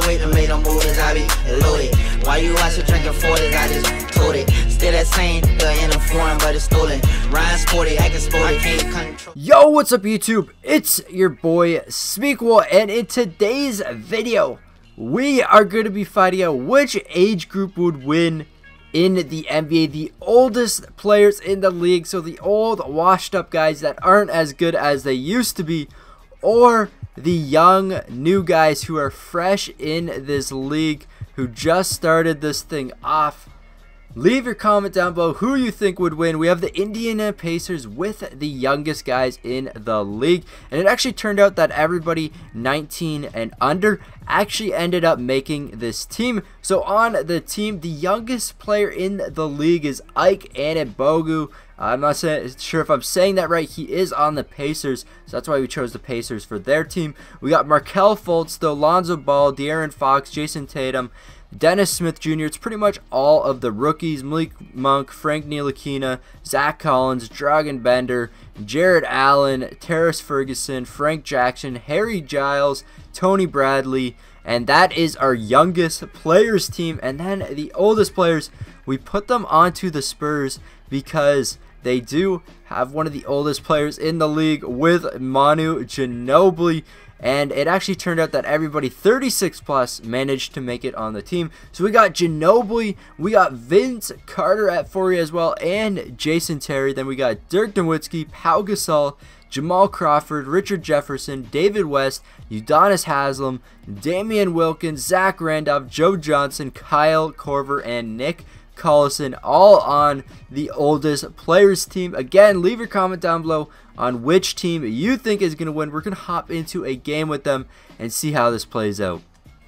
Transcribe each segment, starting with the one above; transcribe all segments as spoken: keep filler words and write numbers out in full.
wait to make no moves, I be loaded. Why you out here drinking forties? I just told it. Still that same nigga in a foreign, but it's stolen. Ryan sporty, acting sporty, can't control. Yo, what's up YouTube? It's your boy Speakwell, and in today's video, we are going to be fighting out which age group would win in the N B A, the oldest players in the league, so the old washed up guys that aren't as good as they used to be, or the young new guys who are fresh in this league, who just started this thing off. Leave your comment down below who you think would win. We have the Indiana Pacers with the youngest guys in the league, and it actually turned out that everybody nineteen and under actually ended up making this team. So on the team, the youngest player in the league is Ike Anigbogu. I'm not sure if I'm saying that right. He is on the Pacers, so that's why we chose the Pacers for their team. We got Markelle Fultz, Lonzo Ball, De'Aaron Fox, Jason Tatum, Dennis Smith Junior It's pretty much all of the rookies. Malik Monk, Frank Ntilikina, Zach Collins, Dragan Bender, Jared Allen, Terrence Ferguson, Frank Jackson, Harry Giles, Tony Bradley, and that is our youngest players team. And then the oldest players, we put them onto the Spurs because they do have one of the oldest players in the league with Manu Ginobili. And it actually turned out that everybody thirty-six plus managed to make it on the team. So we got Ginobili, we got Vince Carter at forty as well, and Jason Terry. Then we got Dirk Nowitzki, Pau Gasol, Jamal Crawford, Richard Jefferson, David West, Udonis Haslem, Damian Wilkins, Zach Randolph, Joe Johnson, Kyle Korver, and Nick Collison, all on the oldest players team. Again, leave your comment down below on which team you think is going to win. We're going to hop into a game with them and see how this plays out.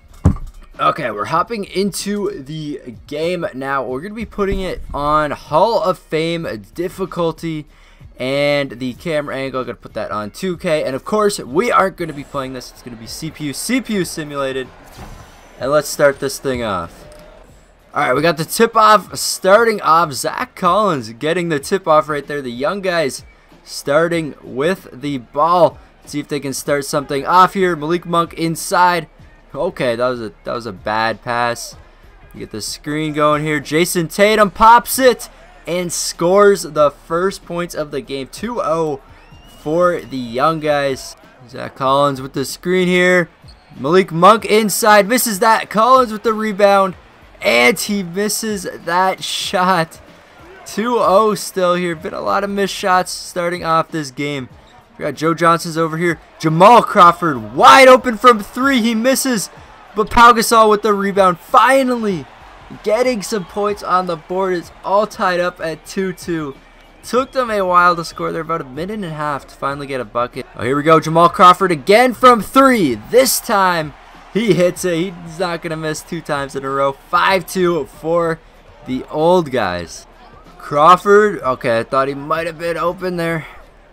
Okay, we're hopping into the game now. We're going to be putting it on Hall of Fame difficulty, and the camera angle, I'm going to put that on two K. And of course, we aren't going to be playing this. It's going to be C P U C P U simulated. And let's start this thing off. Alright, we got the tip-off starting off. Zach Collins getting the tip-off right there. The young guys starting with the ball. Let's see if they can start something off here. Malik Monk inside. Okay, that was a that was a bad pass. You get the screen going here. Jason Tatum pops it and scores the first points of the game. two oh for the young guys. Zach Collins with the screen here. Malik Monk inside. Misses that. Collins with the rebound. And he misses that shot. two oh still here. Been a lot of missed shots starting off this game. We got Joe Johnson's over here. Jamal Crawford wide open from three. He misses. But Pau Gasol with the rebound. Finally getting some points on the board. It's all tied up at two two. Took them a while to score. They're about a minute and a half to finally get a bucket. Oh, here we go. Jamal Crawford again from three. This time he hits it. He's not going to miss two times in a row. five two for the old guys. Crawford. Okay, I thought he might have been open there.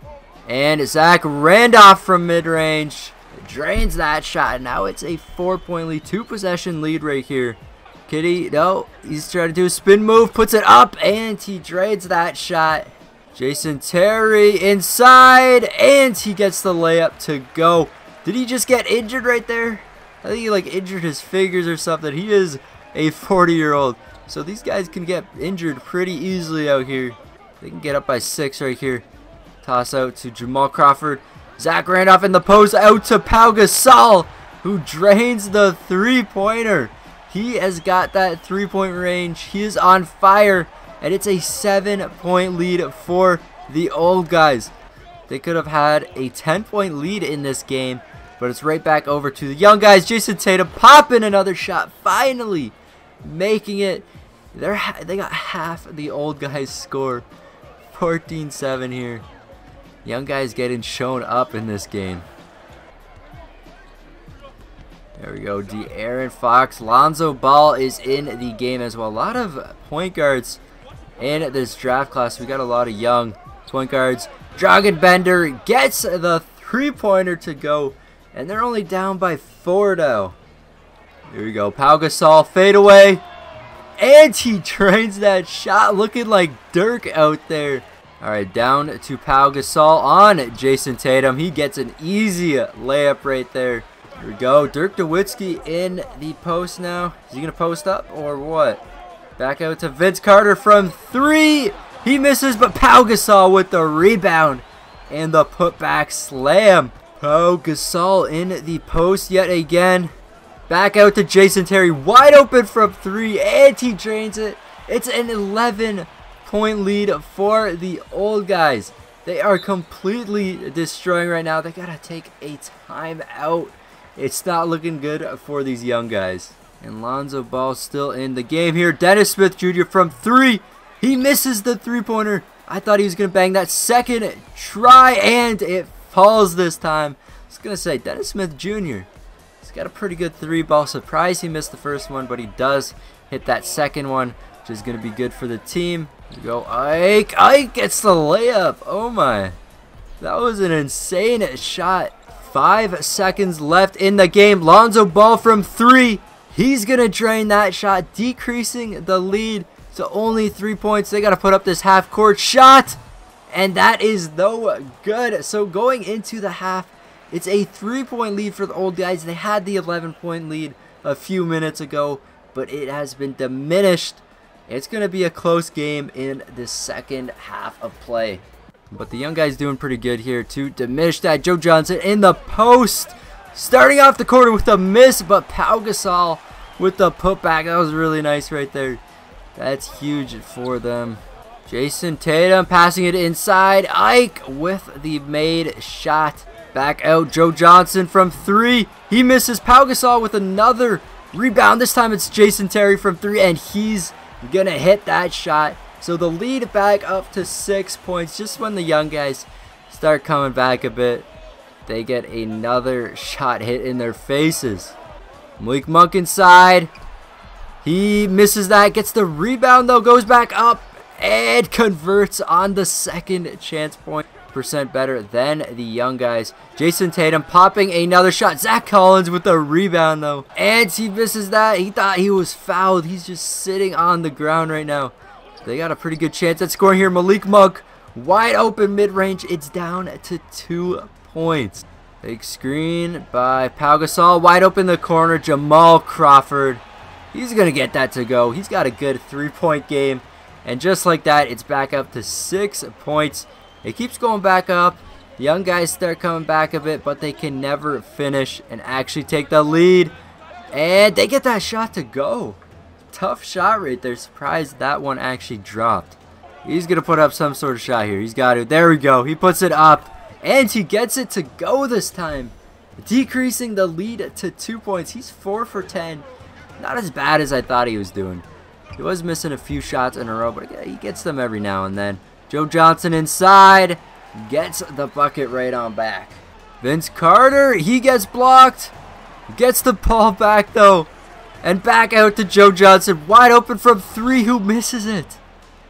And Zach Randolph from mid-range drains that shot. Now it's a four-point lead. Two-possession lead right here. Kitty, no. He's trying to do a spin move. Puts it up, and he drains that shot. Jason Terry inside, and he gets the layup to go. Did he just get injured right there? I think he like injured his fingers or something. He is a forty year old. So these guys can get injured pretty easily out here. They can get up by six right here. Toss out to Jamal Crawford. Zach Randolph in the post, out to Pau Gasol, who drains the three-pointer. He has got that three-point range. He is on fire. And it's a seven-point lead for the old guys. They could have had a ten-point lead in this game. But it's right back over to the young guys. Jason Tatum popping another shot. Finally making it. They're, they got half the old guys' score. fourteen seven here. Young guys getting shown up in this game. There we go. De'Aaron Fox. Lonzo Ball is in the game as well. A lot of point guards in this draft class. We got a lot of young point guards. Dragan Bender gets the three-pointer to go. And they're only down by four now. Here we go. Pau Gasol fade away. And he drains that shot, looking like Dirk out there. Alright, down to Pau Gasol on Jason Tatum. He gets an easy layup right there. Here we go. Dirk Nowitzki in the post now. Is he going to post up or what? Back out to Vince Carter from three. He misses, but Pau Gasol with the rebound and the putback slam. Pau Gasol in the post yet again. Back out to Jason Terry, wide open from three, and he drains it. It's an eleven point lead for the old guys. They are completely destroying right now. They gotta take a timeout. It's not looking good for these young guys. And Lonzo Ball still in the game here. Dennis Smith Junior from three. He misses the three-pointer. I thought he was going to bang that second try, and it falls this time. I was going to say, Dennis Smith Junior He's got a pretty good three-ball. Surprised he missed the first one, but he does hit that second one, which is going to be good for the team. Here we go, Ike. Ike gets the layup. Oh, my. That was an insane shot. Five seconds left in the game. Lonzo Ball from three. He's going to drain that shot, decreasing the lead to only three points. They got to put up this half-court shot, and that is no good. So going into the half, it's a three-point lead for the old guys. They had the eleven point lead a few minutes ago, but it has been diminished. It's going to be a close game in the second half of play. But the young guys doing pretty good here to diminish that. Joe Johnson in the post. Starting off the quarter with a miss, but Pau Gasol with the putback. That was really nice right there. That's huge for them. Jason Tatum passing it inside. Ike with the made shot. Back out, Joe Johnson from three. He misses. Pau Gasol with another rebound. This time it's Jason Terry from three, and he's going to hit that shot. So the lead back up to six points. Just when the young guys start coming back a bit, they get another shot hit in their faces. Malik Monk inside. He misses that. Gets the rebound though. Goes back up and converts on the second chance point. Percent better than the young guys. Jason Tatum popping another shot. Zach Collins with the rebound though. And he misses that. He thought he was fouled. He's just sitting on the ground right now. They got a pretty good chance at scoring here. Malik Monk wide open mid-range. It's down to two points. Big screen by Pau Gasol. Wide open in the corner. Jamal Crawford. He's going to get that to go. He's got a good three-point game. And just like that, it's back up to six points. It keeps going back up. The young guys start coming back a bit, but they can never finish and actually take the lead. And they get that shot to go. Tough shot right there. Surprised that one actually dropped. He's going to put up some sort of shot here. He's got it. There we go. He puts it up. And he gets it to go this time. Decreasing the lead to two points. He's four for ten. Not as bad as I thought he was doing. He was missing a few shots in a row, but he gets them every now and then. Joe Johnson inside. Gets the bucket right on back. Vince Carter. He gets blocked. Gets the ball back though. And back out to Joe Johnson. Wide open from three. Who misses it?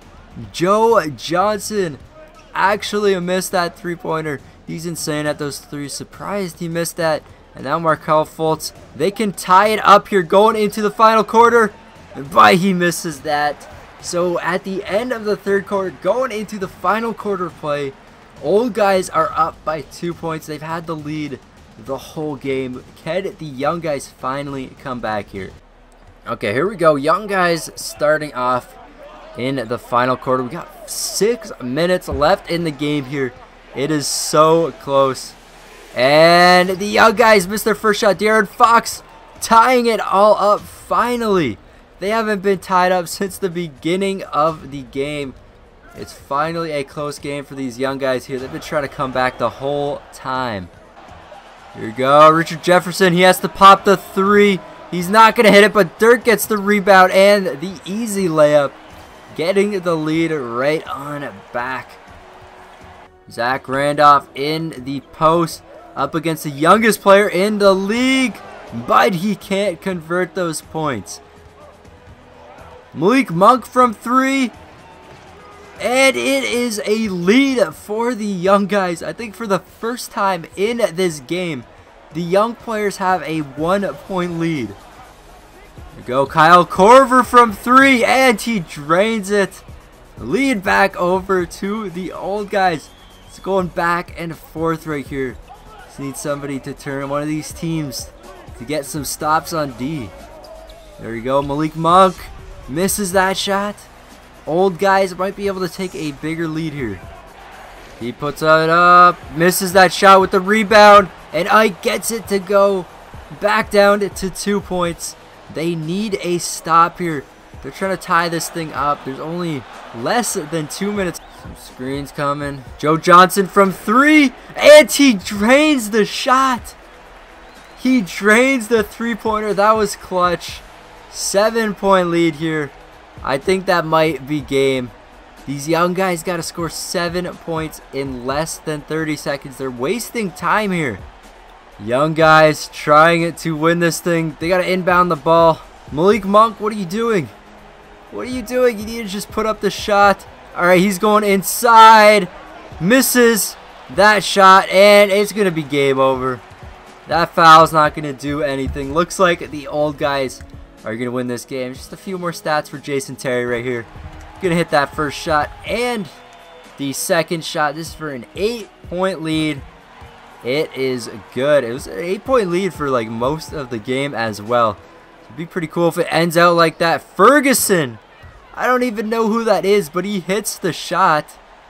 Joe Johnson actually missed that three-pointer. He's insane at those threes. Surprised he missed that. And now Markelle Fultz. They can tie it up here going into the final quarter. But he misses that. So at the end of the third quarter, going into the final quarter play, old guys are up by two points. They've had the lead the whole game. Can the young guys finally come back here? Okay, here we go. Young guys starting off in the final quarter. We got six minutes left in the game here. It is so close. And the young guys missed their first shot. De'Aaron Fox tying it all up finally. They haven't been tied up since the beginning of the game. It's finally a close game for these young guys here. They've been trying to come back the whole time. Here we go. Richard Jefferson. He has to pop the three. He's not going to hit it, but Dirk gets the rebound and the easy layup. Getting the lead right on back. Zach Randolph in the post. Up against the youngest player in the league. But he can't convert those points. Malik Monk from three. And it is a lead for the young guys. I think for the first time in this game, the young players have a one-point lead. There we go. Kyle Korver from three. And he drains it. Lead back over to the old guys. It's going back and forth right here. Just need somebody to turn one of these teams to get some stops on D. There you go. Malik Monk misses that shot. Old guys might be able to take a bigger lead here. He puts it up, misses that shot with the rebound, and Ike gets it to go back down to two points. They need a stop here. They're trying to tie this thing up. There's only less than two minutes. Some screens coming. Joe Johnson from three, and he drains the shot. He drains the three-pointer. That was clutch. Seven-point lead here. I think that might be game. These young guys got to score seven points in less than thirty seconds. They're wasting time here. Young guys trying to win this thing. They got to inbound the ball. Malik Monk, what are you doing? What are you doing? You need to just put up the shot. All right, he's going inside. Misses that shot, and it's going to be game over. That foul's not going to do anything. Looks like the old guys are going to win this game. Just a few more stats for Jason Terry right here. Going to hit that first shot and the second shot. This is for an eight-point lead. It is good. It was an eight-point lead for like most of the game as well. It'd be pretty cool if it ends out like that. Ferguson. I don't even know who that is, but he hits the shot.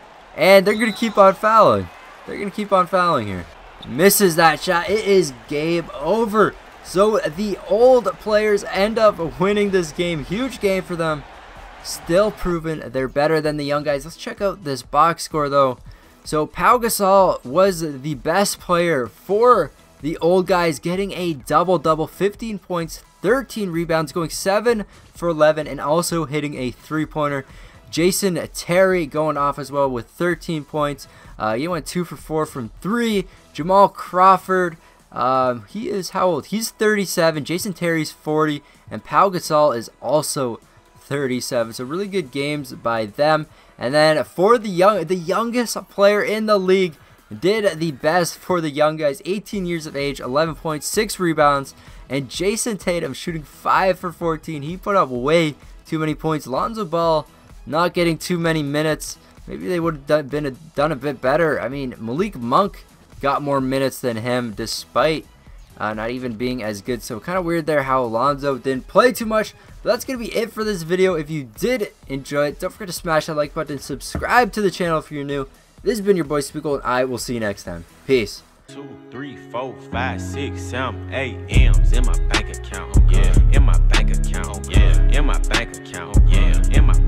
And they're going to keep on fouling. They're going to keep on fouling here. Misses that shot. It is game over. So the old players end up winning this game. Huge game for them. Still proven they're better than the young guys. Let's check out this box score though. So Pau Gasol was the best player for the old guys, getting a double-double, fifteen points, thirteen rebounds, going seven for eleven, and also hitting a three-pointer. Jason Terry going off as well with thirteen points. Uh, he went two for four from three. Jamal Crawford, um, he is how old? He's thirty-seven. Jason Terry's forty, and Pau Gasol is also thirty-seven. So really good games by them. And then for the young, the youngest player in the league, did the best for the young guys. eighteen years of age, eleven points, six rebounds, and Jason Tatum shooting five for fourteen. He put up way too many points. Lonzo Ball not getting too many minutes. Maybe they would have done, been a, done a bit better. I mean, Malik Monk got more minutes than him, despite uh, not even being as good. So kind of weird there how Alonzo didn't play too much. But that's going to be it for this video. If you did enjoy it, don't forget to smash that like button. Subscribe to the channel if you're new. This has been your boy Speakle, and I will see you next time. Peace. Two, three, four, five, six, seven, eight M's in my bank account. Yeah, in my bank account. Yeah, in my bank account. Yeah, in my